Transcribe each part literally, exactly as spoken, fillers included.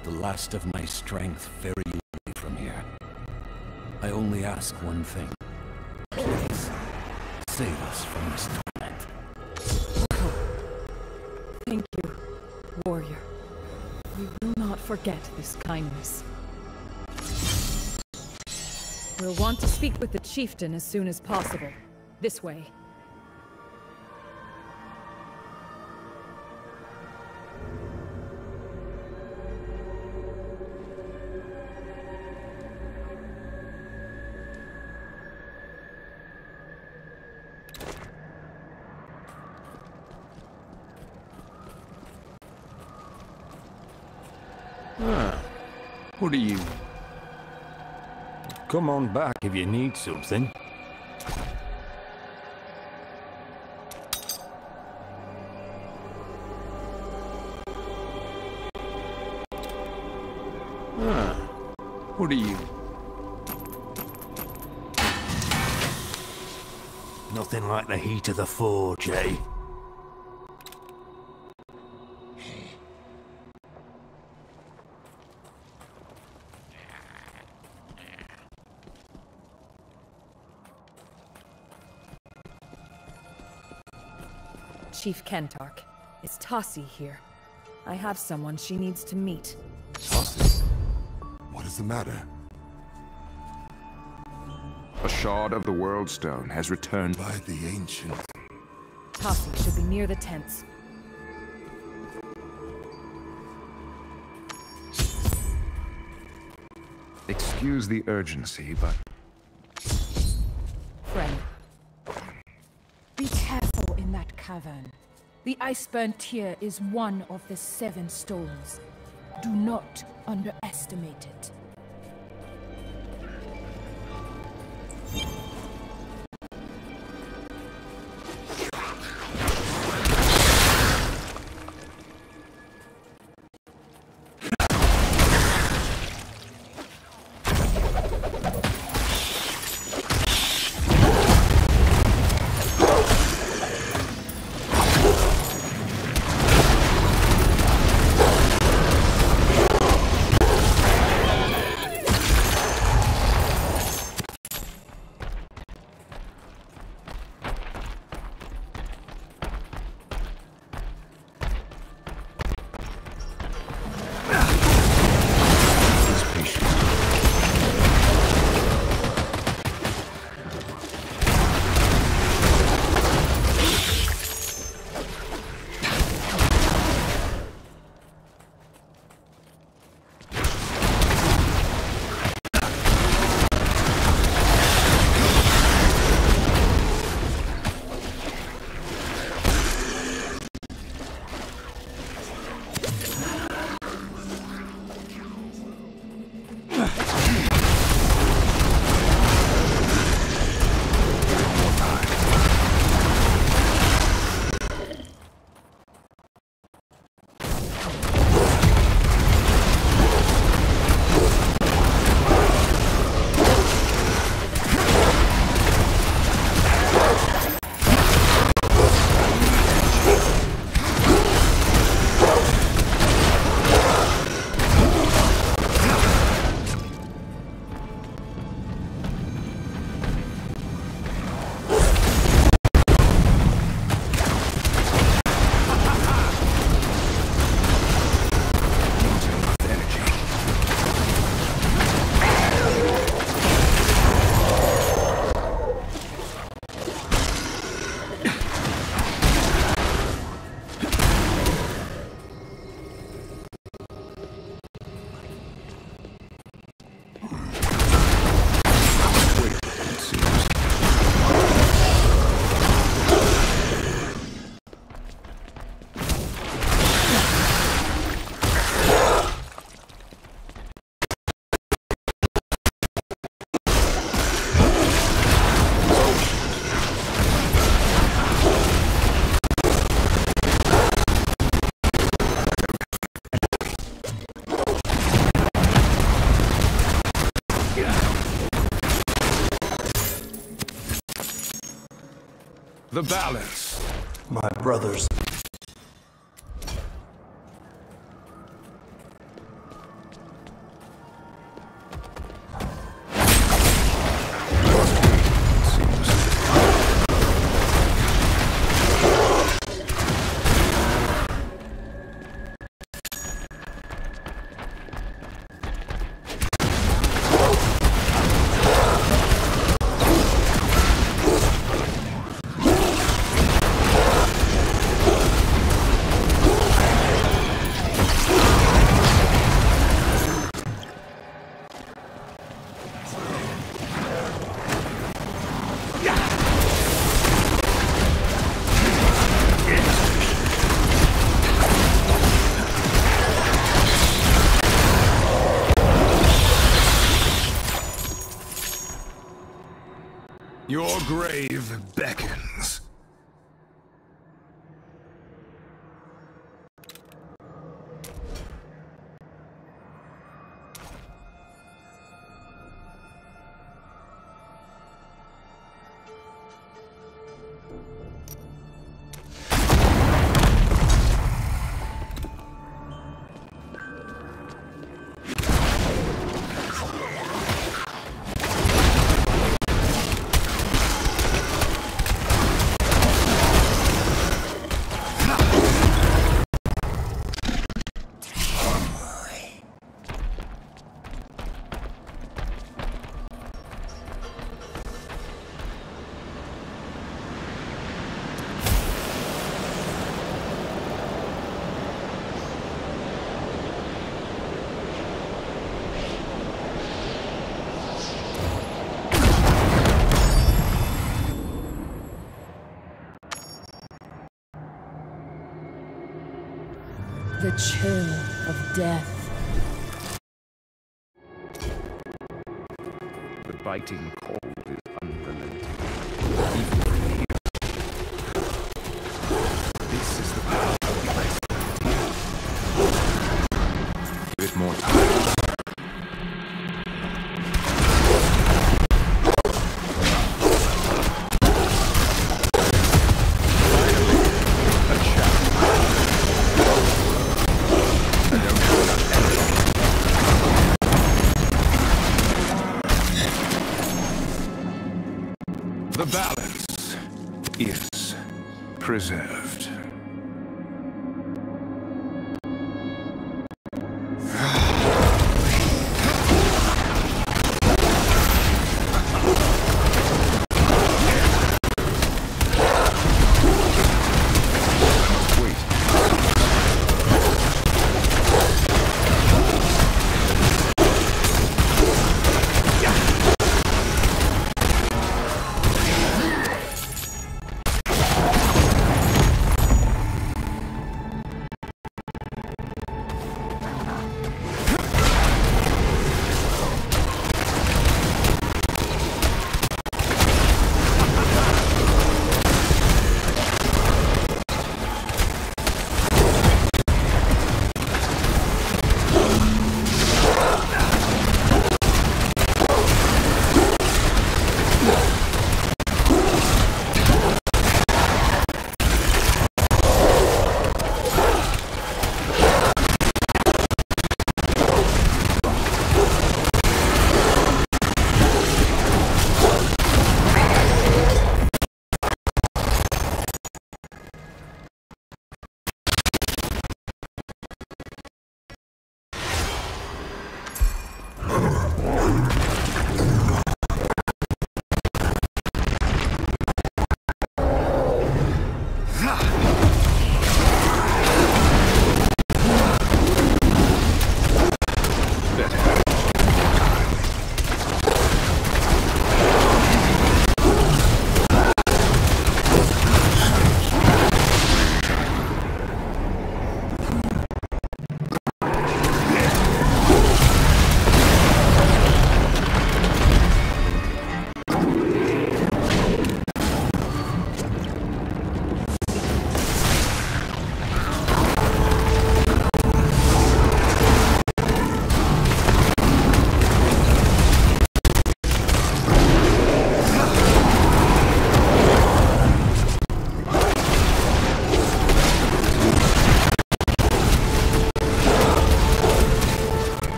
the last of my strength very easily from here. I only ask one thing. Please, save us from this torment. Thank you, warrior. We will not forget this kindness. We'll want to speak with the chieftain as soon as possible. This way. Ah, what are you? Come on back if you need something. Ah, what are you? Nothing like the heat of the forge, eh? Chief Kentark, is Tassi here? I have someone she needs to meet. Tassi? What is the matter? A shard of the World Stone has returned by the ancient. Tassi should be near the tents. Excuse the urgency, but... Friend. Be careful in that cavern. The Iceburn Tear is one of the seven stones. Do not underestimate it. The balance. My brothers. Your grave beckons. The chill of death. The biting cold is unrelenting. Even from here. This is the power of the ice. Give it more time. The balance is preserved.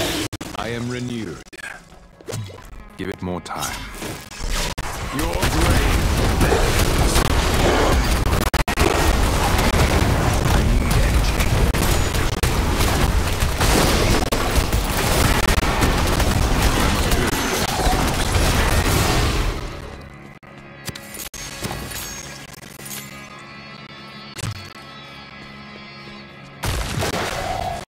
I am renewed. Give it more time. Your grave